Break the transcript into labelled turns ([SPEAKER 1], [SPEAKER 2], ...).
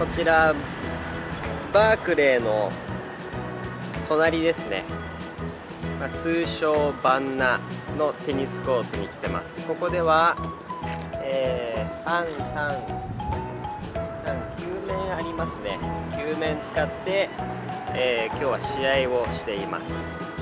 [SPEAKER 1] こちらバークレーの隣ですね、通称バンナのテニスコートに来てます。ここでは、9面ありますね。9面使って、今日は試合をしています。